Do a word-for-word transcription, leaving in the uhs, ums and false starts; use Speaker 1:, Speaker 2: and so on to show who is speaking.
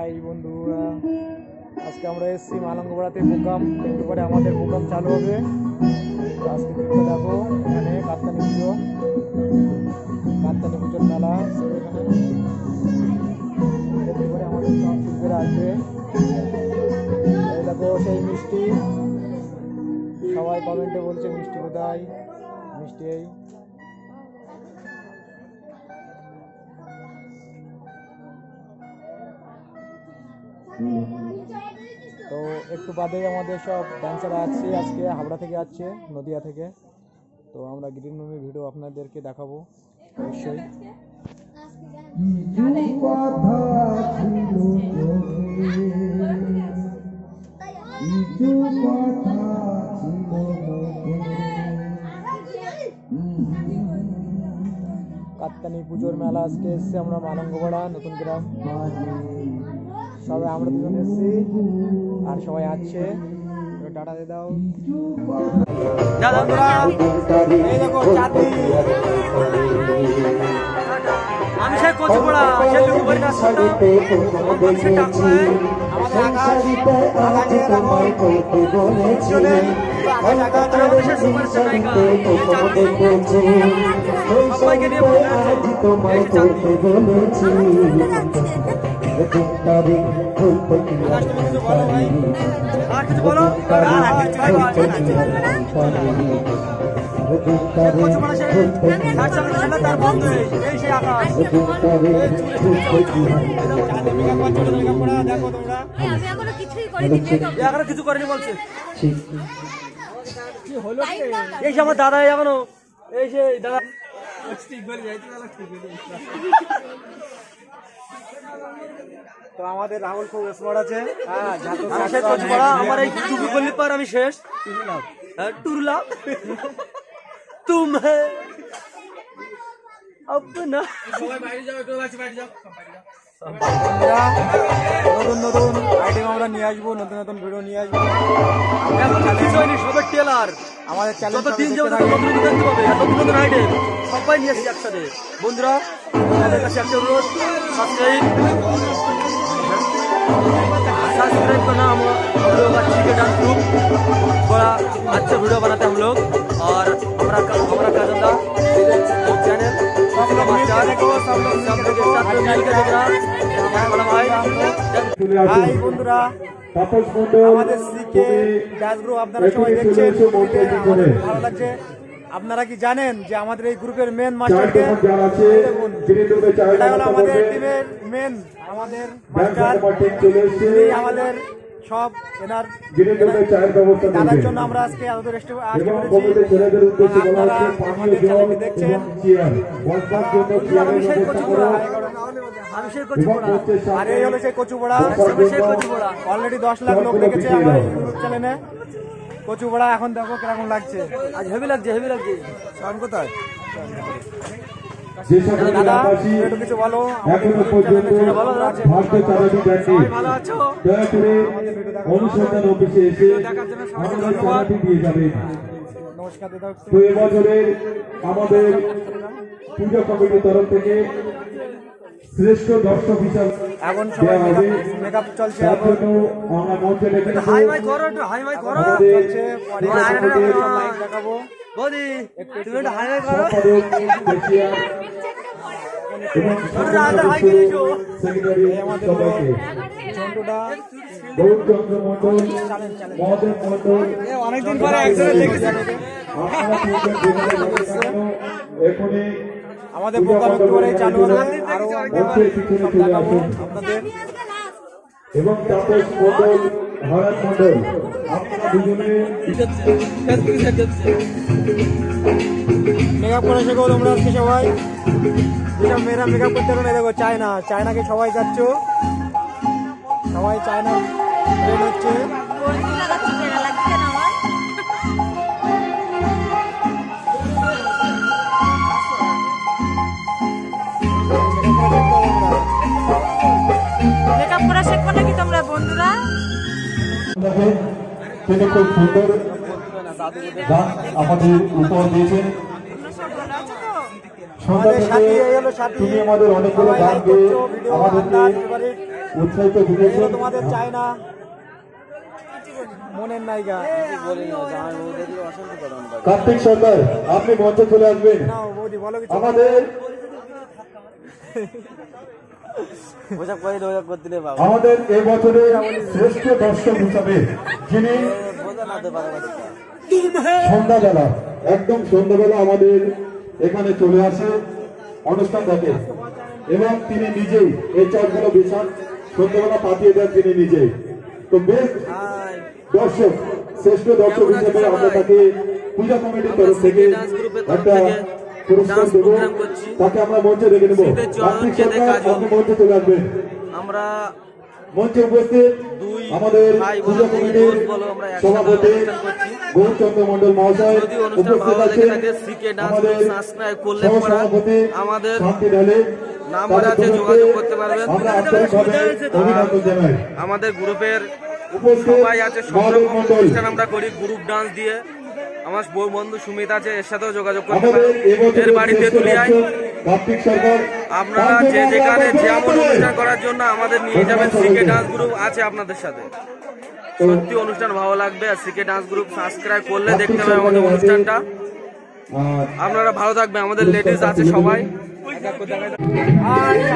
Speaker 1: High বন্ধুরা, আজকে আমরা এসেছি মালঙ্গপাড়াতে প্রোগ্রাম। একটু পরে আমাদের প্রোগ্রাম চালু হবে। আজকে দিনটা দেখো, এখানে কাত্তানি পুজো, কাত্তানি পুজোর মেলা। একটু পরে আমাদের সব শিল্পীরা আসবে। এই দেখো সেই মিষ্টি, সবাই কমেন্টে বলছে মিষ্টি কোথায়, মিষ্টি এই। তো একটু বাদেই আমাদের সব ডান্সাররা আছে, আজকে হাবড়া থেকে আসছে, নদিয়া থেকে। তো আমরা গ্রিন রুমের ভিডিও আপনাদেরকে দেখাবো অবশ্যই। কাত্তানি পুজোর মেলা আজকে এসছে আমরা মালঙ্গপাড়া নতুন গ্রাম। সবাই আমরা দুজন এসছি আর সবাই আছে। টাটা দিয়ে দাও। এই দেখো চাঁদি, আমি সে কচুপড়া সে লুকুবাড়ি না শুনতো আমার সে টাকা আমাদের আকাশ আকাশের আমার বলেছিলেন আকাশ আমাদের সে সুপার নায়িকা সবাইকে নিয়ে বলতে তোমায় করতে বলেছি। কিছু করেনি বলছে এই আমার দাদা এখনো এই যে দাদা তো আমাদের রাহুল খুব স্মার্ট আছে। আমার এই টুপি করলি পর আমি শেষ টুরলা তুম আপনা নতুন নতুন আইটেম আমরা নিয়ে আসবো, নতুন নতুন ভিডিও নিয়ে আসবো। সবের টেলার আমাদের চ্যানেল তিন দেখতে পাবে, নতুন নতুন আইটেম সবাই নিয়ে আসছি একসাথে। বন্ধুরা আমাদের কাছে একটা অনুরোধ, সাবস্ক্রাইব सब्सक्राइब करना। हम लोग अच्छी के डांस ग्रुप बड़ा अच्छा वीडियो बनाते हैं हम लोग। और हमारा हमारा काजंदा चैनल हाय বন্ধুরা, আমাদের সিকে ডান্স গ্রুপ আপনারা সবাই দেখছেন, ভালো লাগছে। আপনারা কি জানেন যে আমাদের এই গ্রুপের মেন মাস্টারকে দেখুন, এটা হলো আমাদের টিমের মেন, আমাদের মাস্টার, আমাদের সব এনার দাদার জন্য আমরা আজকে এত দূর আসতে পেরেছি। আপনারা আমাদের চ্যানেলটি দেখছেন। আমি সেই কচুপোড়া, আমি সেই কচুপোড়া, আর এই হলো সেই কচুপোড়া, সেই কচুপোড়া। অলরেডি দশ লাখ লোক দেখেছে আমার ইউটিউব চ্যানেলে কচুপোড়া। এখন দেখো কিরকম লাগছে, আজ হেভি লাগছে, হেভি লাগছে। কারণ কোথায় দাদা একটু কিছু বলো, ভালো আছো?
Speaker 2: অনুসন্ধান অফিসে এসে
Speaker 1: নমস্কার দাদা।
Speaker 2: তো এবছরের আমাদের পুজো কমিটির তরফ থেকে শ্রেষ্ঠ দর্শক হিসাবে
Speaker 1: এখন সবাই মেকআপ চলছে,
Speaker 2: আমরা মঞ্চে রেখে
Speaker 1: হাই মাই করো, একটু হাই মাই করো চলছে। পরে লাইভ দেখাবো। বদি একটু হাই মাই করো। অনেকদিন পরে আমাদের প্রোগ্রাম একটু পরে চালু হবে, আরো আপনাদের
Speaker 2: এবং তাপস মন্ডল, ভরত মন্ডল, আপনারা দুজনে
Speaker 1: মেকআপ করে শেখো তোমরা আজকে সবাই। যেটা মেয়েরা মেকআপ করতে পারো না, দেখো চায়না, চায়নাকে সবাই যাচ্ছ, সবাই চায়না ট্রেন হচ্ছে।
Speaker 3: মেকআপ করা শেখো নাকি তোমরা বন্ধুরা?
Speaker 2: তিনি খুব সুন্দর গান আমাদের উপহার দিয়েছেন। সন্ধ্যা থেকে তুমি আমাদের অনেকগুলো গান গেয়ে আমাদেরকে উৎসাহিত
Speaker 1: এগুলো
Speaker 2: বুঝেছেন।
Speaker 1: তোমাদের চাই না মনের নায়িকা।
Speaker 2: কার্তিক সরকার আপনি মঞ্চে চলে আসবেন।
Speaker 1: নাও বৌদি বলো কিছু।
Speaker 2: আমাদের আমাদের এই বছরে শ্রেষ্ঠ দর্শক হিসাবে যিনি সন্ধ্যাবেলা একদম সন্ধ্যাবেলা আমাদের এখানে চলে আসে অনুষ্ঠান দেখে এবং তিনি নিজেই এই চারগুলো বিছান সন্ধ্যাবেলা পাঠিয়ে দেন তিনি নিজেই। তো বেস্ট দর্শক শ্রেষ্ঠ দর্শক হিসেবে আমরা তাকে পূজা কমিটির তরফ থেকে একটা পুরস্কার দেব, তাকে আমরা মঞ্চে রেখে নেব। কার্তিক সরকার আপনি মঞ্চে চলে আসবেন।
Speaker 4: আমরা
Speaker 2: মঞ্চে উপস্থিত আমাদের পূজা কমিটির সভাপতি গৌরচন্দ্র মন্ডল মহাশয় উপস্থিত আছে, আমাদের সভাপতি
Speaker 4: আমাদের
Speaker 2: শান্তি ঢালে
Speaker 4: নাম্বার আছে, যোগাযোগ করতে পারবেন।
Speaker 2: আমরা আন্তরিকভাবে অভিনন্দন জানাই।
Speaker 4: আমাদের গ্রুপের
Speaker 2: উপস্থিত
Speaker 4: সবাই আছে, সব
Speaker 2: মাধব
Speaker 4: রকম
Speaker 2: মন্ডল,
Speaker 4: অনুষ্ঠান আমরা করি গ্রুপ ডান্স দিয়ে। আমার বউ বন্ধু সুমিত আছে, এর সাথেও যোগাযোগ করতে
Speaker 2: আমাদের
Speaker 4: পারেন।
Speaker 2: এবছরের
Speaker 4: এর বাড়িতে
Speaker 2: শ্রেষ্ঠ
Speaker 4: তুলিয়ায়
Speaker 2: দর্শক কার্তিক সরকার।
Speaker 4: আপনারা যে যেখানে যেমন অনুষ্ঠান করার জন্য আমাদের নিয়ে যাবেন। সিকে ডান্স গ্রুপ আছে আপনাদের সাথে, সত্যি অনুষ্ঠান ভালো লাগবে। আর সিকে ডান্স গ্রুপ সাবস্ক্রাইব করলে দেখতে পাবেন আমাদের অনুষ্ঠানটা।
Speaker 2: আর
Speaker 4: আপনারা ভালো থাকবেন। আমাদের লেডিস আছে সবাই।
Speaker 1: আর